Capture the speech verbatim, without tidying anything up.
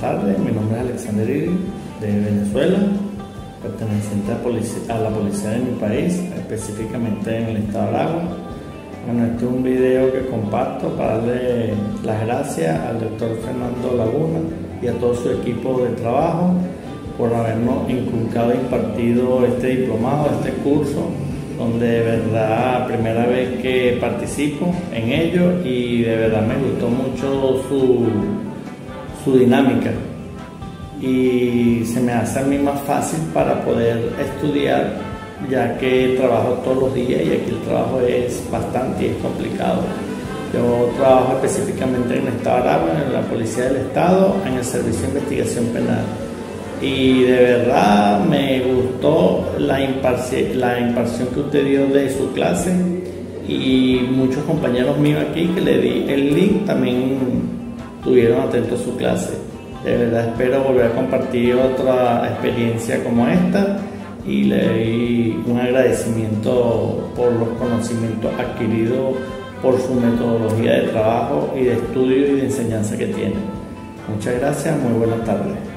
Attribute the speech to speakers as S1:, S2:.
S1: tardes, mi nombre es Alexander Iri, de Venezuela, perteneciente a, policía, a la policía de mi país, específicamente en el estado de Aragua. Bueno, este es un video que comparto para darle las gracias al doctor Fernando Laguna y a todo su equipo de trabajo por habernos inculcado e impartido este diplomado, este curso, donde de verdad primera vez que participo en ello y de verdad me gustó mucho su, su dinámica y se me hace a mí más fácil para poder estudiar, ya que trabajo todos los días y aquí el trabajo es bastante y es complicado. Yo trabajo específicamente en el estado de Aragua, en la Policía del Estado, en el Servicio de Investigación Penal. Y de verdad me gustó la, imparci la impartición que usted dio de su clase, y muchos compañeros míos aquí que le di el link también tuvieron atentos a su clase. De verdad espero volver a compartir otra experiencia como esta y le doy un agradecimiento por los conocimientos adquiridos por su metodología de trabajo y de estudio y de enseñanza que tiene. Muchas gracias, muy buenas tardes.